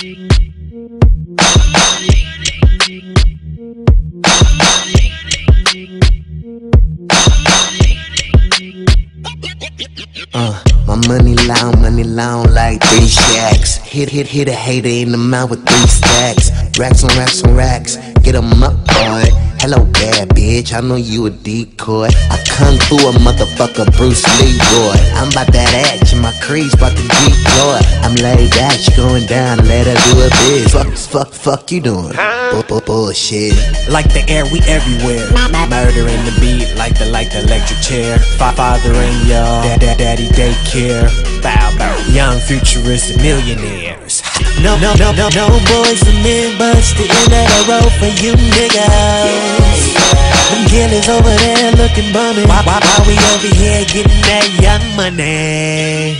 My money long like 3 shacks. Hit a hater in the mouth with 3 stacks. Racks on racks on racks, get 'em up, boy. Hello, bad bitch, I know you a decoy. I kung fu a motherfucker, Bruce Lee, boy. I'm about that action, my crease bout to decoy. I'm laid back, she going down, let her do a biz. Fuck you doing? Bullshit. Like the air, we everywhere. Murder in the beat, like the electric chair. Father and y'all, daddy daycare. Bow. Young futuristic millionaires. No boys and men busted in at a road for you niggas. Them killers over there looking bummy. Why we over here getting that young money?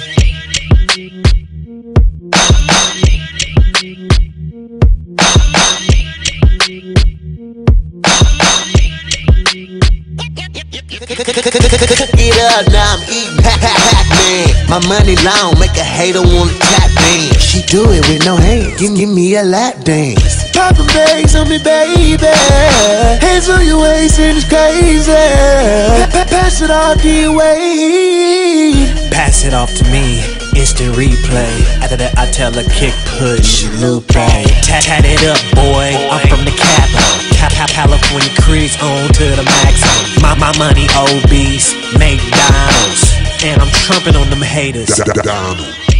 Get up, now I'm eating Pac-Man. My money long, make a hater wanna tap dance. She do it with no hands, give me a lap dance. Poppin' bags on me, baby. Hands on your waist and it's crazy. Pass it off to your way. Pass it off to me, instant replay. After that I tell her kick, push, Lupe. Tat it up, boy, I'm from the capital. California creeks on to the maximum. My money obese, McDonald's. And I'm trumping on them haters. Donald.